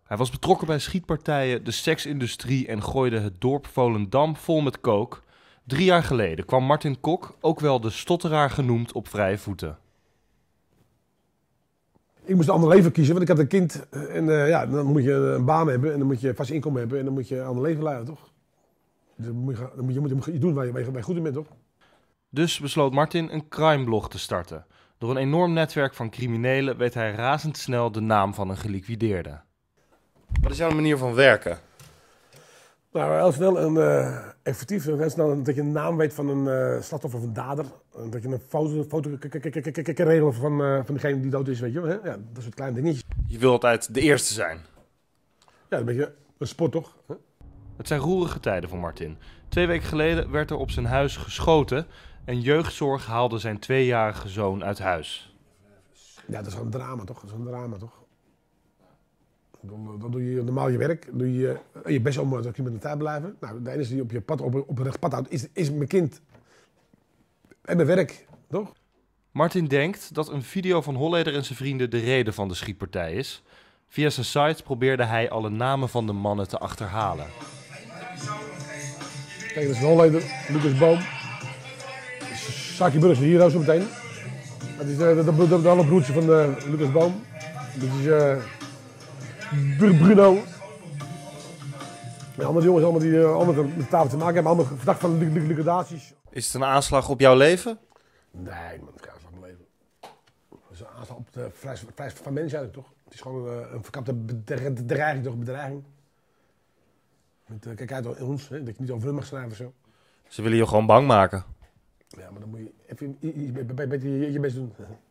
Hij was betrokken bij schietpartijen, de seksindustrie en gooide het dorp Volendam vol met kook. 3 jaar geleden kwam Martin Kok, ook wel de stotteraar genoemd, op vrije voeten. Ik moest een ander leven kiezen, want ik had een kind. En ja, dan moet je een baan hebben en dan moet je vast inkomen hebben en dan moet je een ander leven leiden, toch? Dus dan moet je doen waar je goed in bent, toch? Dus besloot Martin een crimeblog te starten. Door een enorm netwerk van criminelen weet hij razendsnel de naam van een geliquideerde. Wat is jouw manier van werken? Nou, heel snel en effectief. Heel snel dat je een naam weet van een slachtoffer of een dader. Dat je een foto kan regelen van degene die dood is, weet je wel. Ja, dat soort kleine dingetjes. Je wil altijd de eerste zijn. Ja, een beetje een sport, toch? Het zijn roerige tijden voor Martin. 2 weken geleden werd er op zijn huis geschoten en jeugdzorg haalde zijn 2-jarige zoon uit huis. Ja, dat is gewoon een drama, toch? Dat is een drama, toch? Dan doe je normaal je werk, doe je best om dat je met de tijd blijven. Nou, de enige die op je pad, op een recht pad houdt, is mijn kind en mijn werk, toch? Martin denkt dat een video van Holleder en zijn vrienden de reden van de schietpartij is. Via zijn site probeerde hij alle namen van de mannen te achterhalen. Kijk, dat is Holleder, Lucas Boom, Saki Burgers hier ook zo meteen. Dat is de alle broertje van Lucas Boom. Dat is Bruno. Ja, allemaal jongens die allemaal met tafel te maken hebben, allemaal verdacht van liquidaties. Is het een aanslag op jouw leven? Nee, man, het gaat van mijn leven. Het is een aanslag op de vrijheid van mensheid, toch? Het is gewoon een verkapte bedreiging, toch? Bedreiging. Kijk uit in ons, hè, dat je niet over hun mag schrijven of zo. Ze willen je gewoon bang maken. Ja, maar dan moet je even je best doen.